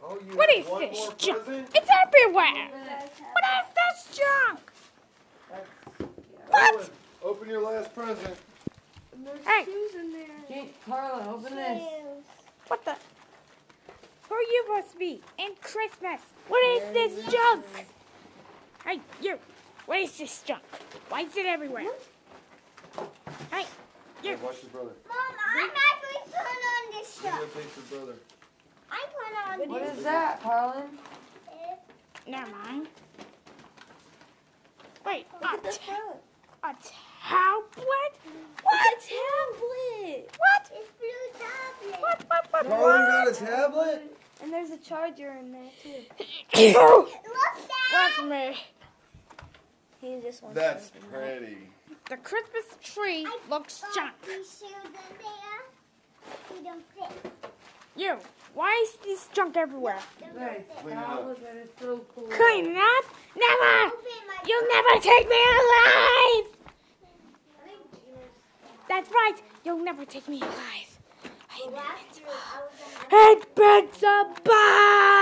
Oh, you What have is one this more junk? present? It's everywhere. What is this junk? What? Owen, open your last present. There's Hey. shoes in there. Carla, open this. What the? Who are you supposed to be? In Christmas. What is this junk? Hey, you. What is this junk? Why is it everywhere? Hey, you. Hey, watch your brother. Mom, I'm actually putting on this You shirt. go take your brother. I'm putting on What this is that, Carlin? Never mind. Wait, Look at the front. a tablet? What? It's a tablet. What? It's blue tablet. What? Carlin got a tablet? And there's a charger in there too. Look, That's Dad. me. He just wants That's to pretty. The Christmas tree looks junk. These shoes in there. They don't fit. You. Why is this junk everywhere? They don't Nice. fit. Clean it Oh, up. look at it, so cool. Clean it up? Never! Open my You'll never take me alive! That's right. You'll never take me alive. last year, I was on It's been some bad!